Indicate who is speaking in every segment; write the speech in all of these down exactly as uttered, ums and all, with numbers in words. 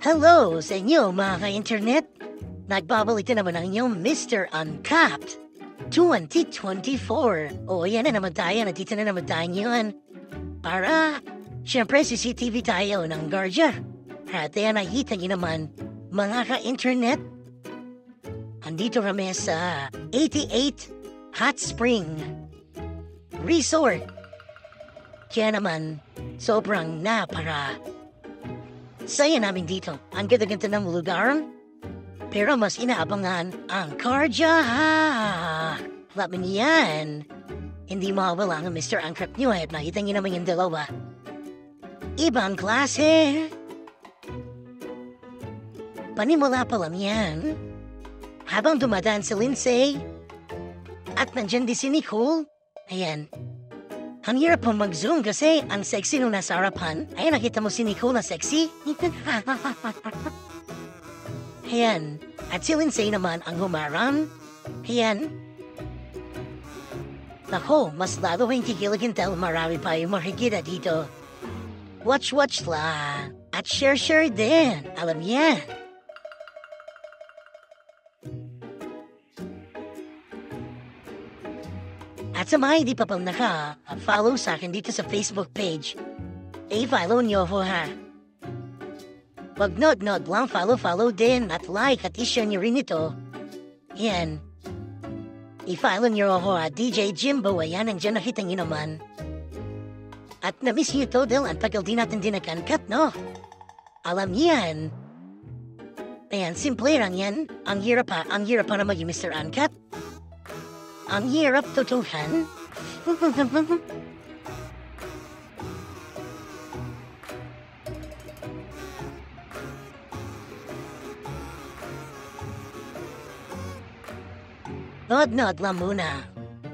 Speaker 1: Hello sa inyo mga ka-internet! Nagbabalik na naman ang inyong mister Uncut twenty twenty-four. O yan na naman tayo, nandito na naman tayo yun. Para, syempre C C T V tayo ng Guardia. At yan nakita niyo naman mga ka-internet. Andito kami sa eighty-eight Hot Spring Resort. Kaya naman, sobrang napara. Saya namin dito. Ang ganda-ganda ng lugar. Pero mas inaabangan ang Guardia. Lahat mo yan. Hindi mawala ang mister Uncut nyo at nakita nyo naman yung dalawa. Ibang klase. Panimula pa lang yan. Habang dumadaan si Lindsay. At nandyan din si Nicole. Ayan. Ang hirap pong mag-zoom kasi ang sexy nung nasa harapan. Ayan, nakita mo si Nicole na sexy? Ayan. At si Lindsay naman ang humarang. Ayan. Nako, mas lalo yung kikiligin dahil marami pa yung makikita dito. Watch-watch lang. At share-share din. Alam yan. At sa mga hindi pa pang naka-follow sa akin dito sa Facebook page, i-follow niyo ako ha. Wag nod-nod lang, follow-follow din at like at i-share niyo rin ito. Yan. I-follow niyo ako ha, D J Jimbo, ayan, nandiyan nakita niyo naman. At na-miss niyo to dahil ang tagal din natin din nag-uncut, no? Alam yan. Ayan, simple lang yan. Ang hirap pa, ang hirap pa naman yung mister Uncut. Ang hirap tutuhan. Nod-nod lang muna.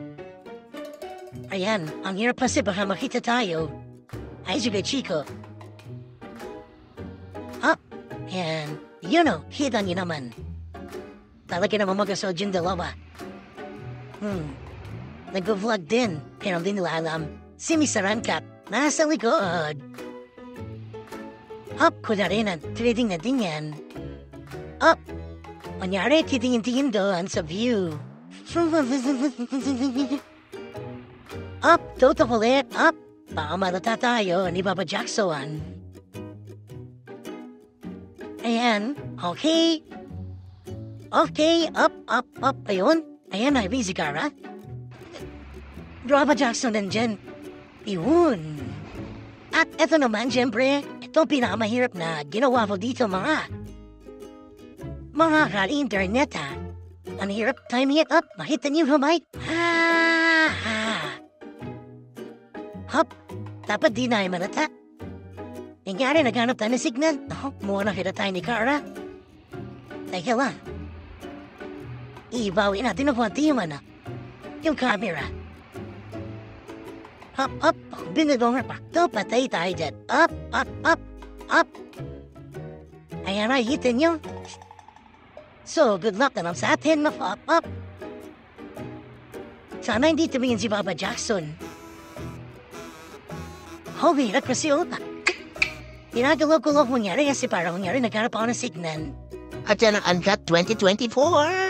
Speaker 1: Ayan, ang hirap kasi baka makita tayo. Ay, sige, Chico. Up. Ayan. You know, kita niyo naman. Talaga naman mag-asod yung dalawa. Hmm. Nag-vlog din, pero hindi nila alam. Si mister Uncut, nasa likod. Up, kuda rin at trading na din yan. Up. Manyari, titingin-tingin doon sa view. Up, toto ulit, up. Baka malata tayo ni Papa Jackson. Ayan, okay. Okay, up, up, up. Ayun. Ayan na, busy car, ha? Papa Jackson nandyan. Iyon. At eto naman, siyempre, ito pinakamahirap na ginawa ko dito, mga mga ka-internet, ha? Ang hirap timing it up. Makita niyo, hamay? Ha, ha. Hop, dapat di na yung manata. Nangyari, naghanap tayo ng signal. Oh, muna nakita tayo ni Cara. Teka lang. Ibawi natin ang konti yung ano, yung camera. Up, up, binidong pa. Ito, patay tayo dyan. Up, up, up, up. Ayan na, hitin nyo. So, good luck na lang sa atin, up, up. Sana hindi tumingin si Papa Jackson. Holy, hirap kasi utak. Tinagalaw ko lang kunyari kasi parang kunyari nagharap ako ng signal.
Speaker 2: At yan ang Uncut twenty twenty-four.